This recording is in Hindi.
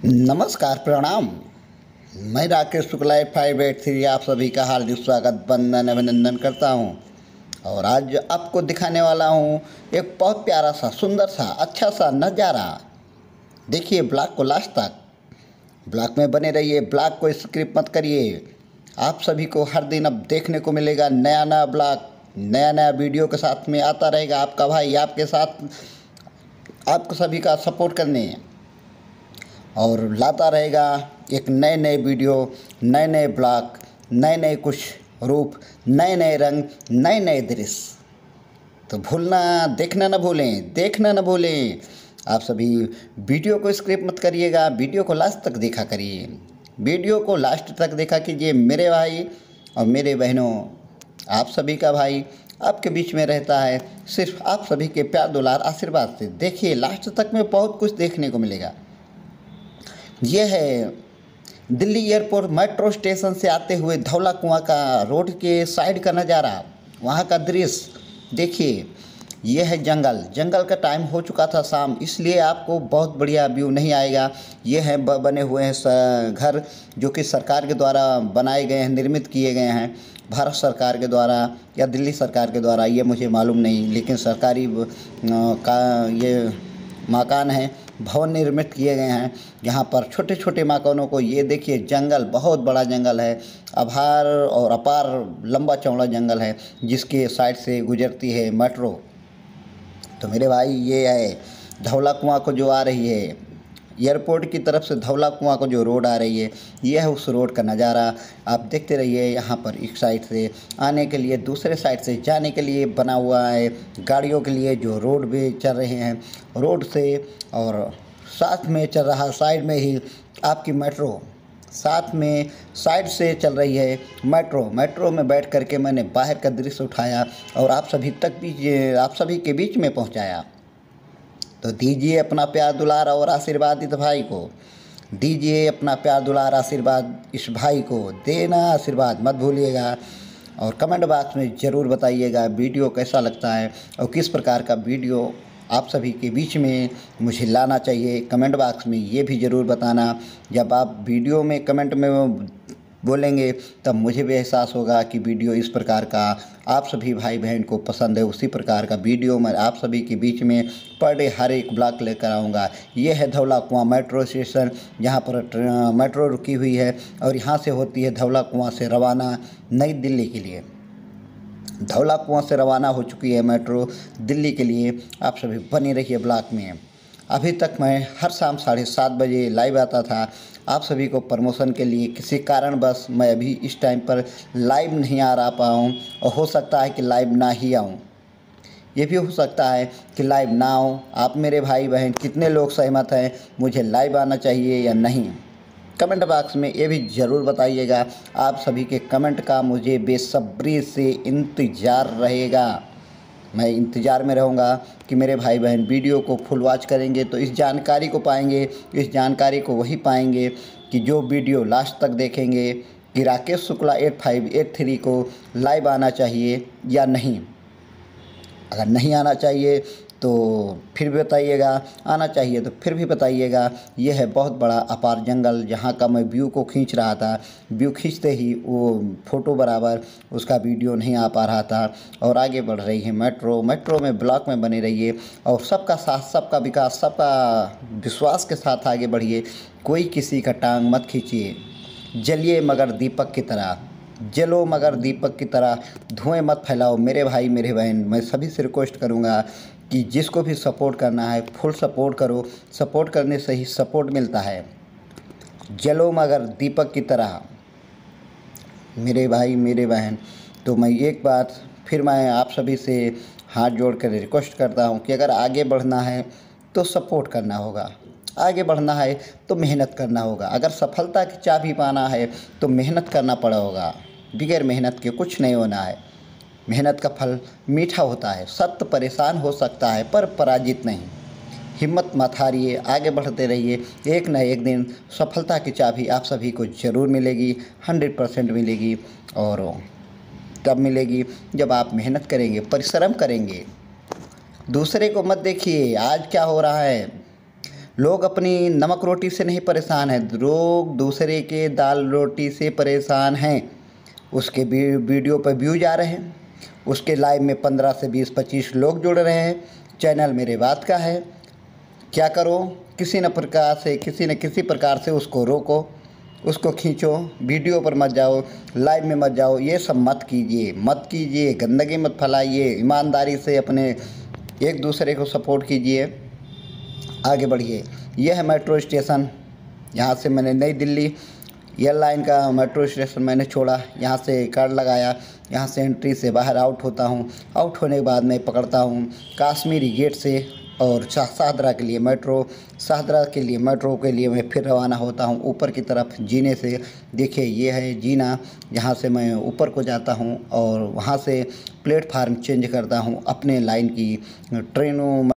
नमस्कार प्रणाम। मैं राकेश शुक्ला 583 आप सभी का हार्दिक स्वागत वंदन अभिनंदन करता हूं। और आज आपको दिखाने वाला हूं एक बहुत प्यारा सा सुंदर सा अच्छा सा नज़ारा। देखिए ब्लॉग को लास्ट तक, ब्लॉग में बने रहिए, ब्लॉग को स्किप मत करिए। आप सभी को हर दिन अब देखने को मिलेगा नया नया ब्लॉग, नया नया वीडियो के साथ में आता रहेगा आपका भाई आपके साथ, आपको सभी का सपोर्ट करने और लाता रहेगा एक नए नए वीडियो, नए नए ब्लॉग, नए नए कुछ रूप, नए नए रंग, नए नए दृश्य। तो देखना ना भूलें। आप सभी वीडियो को स्किप मत करिएगा, वीडियो को लास्ट तक देखा करिए, वीडियो को लास्ट तक देखा कीजिए। मेरे भाई और मेरे बहनों, आप सभी का भाई आपके बीच में रहता है, सिर्फ आप सभी के प्यार दुलार आशीर्वाद से। देखिए लास्ट तक में बहुत कुछ देखने को मिलेगा। यह है दिल्ली एयरपोर्ट मेट्रो स्टेशन से आते हुए धौला कुआं का रोड के साइड का नज़ारा, वहाँ का दृश्य। देखिए यह है जंगल का टाइम हो चुका था शाम, इसलिए आपको बहुत बढ़िया व्यू नहीं आएगा। ये है बने हुए हैं घर जो कि सरकार के द्वारा बनाए गए हैं, निर्मित किए गए हैं, भारत सरकार के द्वारा या दिल्ली सरकार के द्वारा, ये मुझे मालूम नहीं, लेकिन सरकारी का ये मकान है, भवन निर्मित किए गए हैं। यहाँ पर छोटे छोटे मकानों को, ये देखिए जंगल, बहुत बड़ा जंगल है, आभार और अपार लंबा चौड़ा जंगल है जिसके साइड से गुजरती है मेट्रो। तो मेरे भाई ये है धौला कुआं को जो आ रही है, एयरपोर्ट की तरफ से धौला कुआं को जो रोड आ रही है, यह है उस रोड का नज़ारा। आप देखते रहिए। यहाँ पर एक साइड से आने के लिए, दूसरे साइड से जाने के लिए बना हुआ है गाड़ियों के लिए, जो रोड भी चल रहे हैं रोड से, और साथ में चल रहा साइड में ही आपकी मेट्रो, साथ में साइड से चल रही है मेट्रो में बैठ करके मैंने बाहर का दृश्य उठाया और आप सभी के बीच में पहुंचाया। तो दीजिए अपना प्यार दुलार और आशीर्वाद इस भाई को, दीजिए अपना प्यार दुलार आशीर्वाद इस भाई को, देना आशीर्वाद मत भूलिएगा। और कमेंट बॉक्स में ज़रूर बताइएगा वीडियो कैसा लगता है और किस प्रकार का वीडियो आप सभी के बीच में मुझे लाना चाहिए। कमेंट बॉक्स में ये भी ज़रूर बताना। जब आप वीडियो में कमेंट में बोलेंगे तब मुझे भी एहसास होगा कि वीडियो इस प्रकार का आप सभी भाई बहन को पसंद है। उसी प्रकार का वीडियो मैं आप सभी के बीच में पर डे हर एक ब्लॉग लेकर आऊँगा। ये है धौला कुआं मेट्रो स्टेशन, जहाँ पर मेट्रो रुकी हुई है और यहाँ से होती है धौला कुआं से रवाना नई दिल्ली के लिए। धौला कुआं से रवाना हो चुकी है मेट्रो दिल्ली के लिए। आप सभी बने रहिए ब्लॉग में। अभी तक मैं हर शाम 7:30 बजे लाइव आता था आप सभी को प्रमोशन के लिए। किसी कारणवश मैं अभी इस टाइम पर लाइव नहीं आ रहा पाऊँ, और हो सकता है कि लाइव ना ही आऊँ, ये भी हो सकता है कि लाइव ना आऊँ। आप मेरे भाई बहन कितने लोग सहमत हैं, मुझे लाइव आना चाहिए या नहीं, कमेंट बॉक्स में ये भी ज़रूर बताइएगा। आप सभी के कमेंट का मुझे बेसब्री से इंतज़ार रहेगा। मैं इंतज़ार में रहूँगा कि मेरे भाई बहन वीडियो को फुल वॉच करेंगे तो इस जानकारी को पाएंगे, इस जानकारी को वही पाएंगे कि जो वीडियो लास्ट तक देखेंगे कि राकेश शुक्ला 8583 को लाइव आना चाहिए या नहीं। अगर नहीं आना चाहिए तो फिर भी बताइएगा, आना चाहिए तो फिर भी बताइएगा। यह है बहुत बड़ा अपार जंगल, जहाँ का मैं व्यू को खींच रहा था। व्यू खींचते ही वो फ़ोटो बराबर उसका वीडियो नहीं आ पा रहा था। और आगे बढ़ रही है मेट्रो में ब्लॉक में बने रहिए और सबका साथ, सबका विकास, सबका विश्वास के साथ आगे बढ़िए। कोई किसी का टांग मत खींचिए, जलिए मगर दीपक की तरह, जलो मगर दीपक की तरह, धुएं मत फैलाओ। मेरे भाई मेरे बहन, मैं सभी से रिक्वेस्ट करूंगा कि जिसको भी सपोर्ट करना है फुल सपोर्ट करो। सपोर्ट करने से ही सपोर्ट मिलता है। जलो मगर दीपक की तरह मेरे भाई मेरे बहन। तो मैं एक बात फिर मैं आप सभी से हाथ जोड़कर रिक्वेस्ट करता हूं कि अगर आगे बढ़ना है तो सपोर्ट करना होगा, आगे बढ़ना है तो मेहनत करना होगा। अगर सफलता की चाबी पाना है तो मेहनत करना पड़ेगा, बगैर मेहनत के कुछ नहीं होना है। मेहनत का फल मीठा होता है। सत्य परेशान हो सकता है पर पराजित नहीं। हिम्मत मत हारिए, आगे बढ़ते रहिए। एक न एक दिन सफलता की चाबी आप सभी को ज़रूर मिलेगी, 100% मिलेगी। और तब मिलेगी जब आप मेहनत करेंगे, परिश्रम करेंगे। दूसरे को मत देखिए आज क्या हो रहा है, लोग अपनी नमक रोटी से नहीं परेशान हैं, लोग दूसरे के दाल रोटी से परेशान हैं। उसके वीडियो पर व्यूज आ रहे हैं, उसके लाइव में 15 से 20-25 लोग जुड़ रहे हैं। चैनल मेरे बात का है, क्या करो, किसी न किसी प्रकार से उसको रोको, उसको खींचो, वीडियो पर मत जाओ, लाइव में मत जाओ, ये सब मत कीजिए, गंदगी मत फैलाइए, ईमानदारी से अपने एक दूसरे को सपोर्ट कीजिए, आगे बढ़िए। यह है मेट्रो स्टेशन, यहाँ से मैंने नई दिल्ली एयरलाइन का मेट्रो स्टेशन मैंने छोड़ा, यहाँ से कार्ड लगाया, यहाँ से एंट्री से बाहर आउट होता हूँ। आउट होने के बाद मैं पकड़ता हूँ काश्मीरी गेट से और शाहदरा के लिए मेट्रो के लिए मैं फिर रवाना होता हूँ ऊपर की तरफ जीने से। देखिए ये है जीना, यहाँ से मैं ऊपर को जाता हूँ और वहाँ से प्लेटफार्म चेंज करता हूँ अपने लाइन की ट्रेनों